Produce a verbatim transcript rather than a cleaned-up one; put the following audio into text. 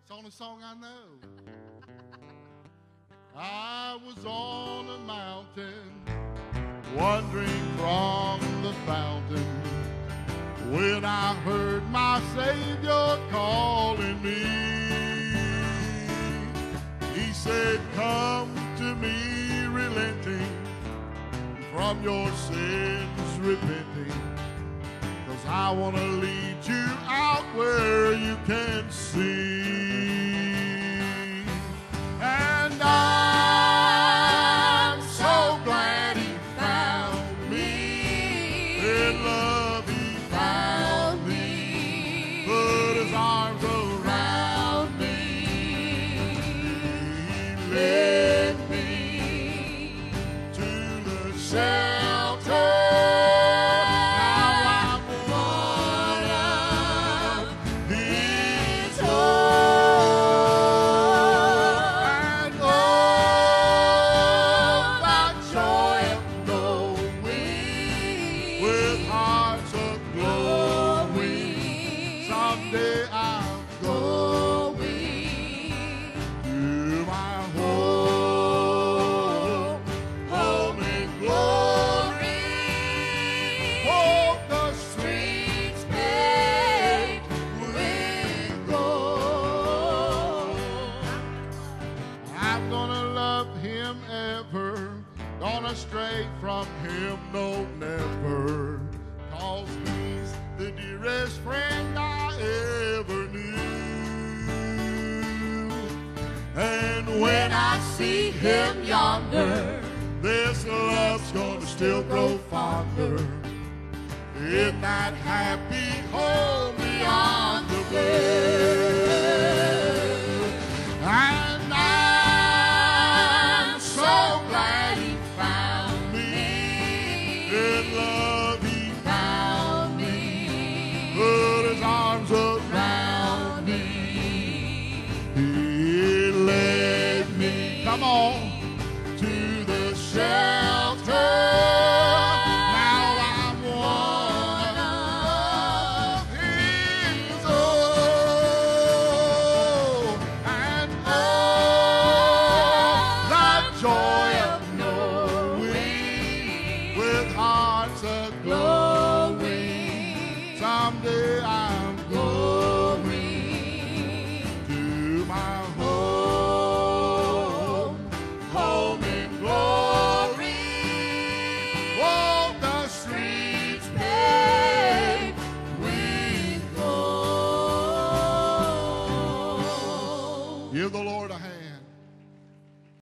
the only song I know. I was on a mountain, wandering from the fountain, when I heard my Savior calling me. He said, come to me relenting, from your sins repenting, 'cause I want to lead you out where you can see. And I'm so glad he found me. In love he found me, put his arms around me. He led me to the shelter. Someday I'm going to my home, home in glory. Oh, the streets paved with gold. I'm gonna love him ever, gonna stray from him no never, 'cause he's the dearest friend I ever knew. And when I see him yonder, this love's gonna still grow fonder, in that happy home beyond the blue. And I'm so glad he found me. In love he found me, put his arms around me. He led me, come on, to the shelter. Now I'm one of his own. And oh, the joy of knowing, with hearts aglow, someday I'm going to my home, home in glory. Oh, the streets paved with gold. Give the Lord a hand.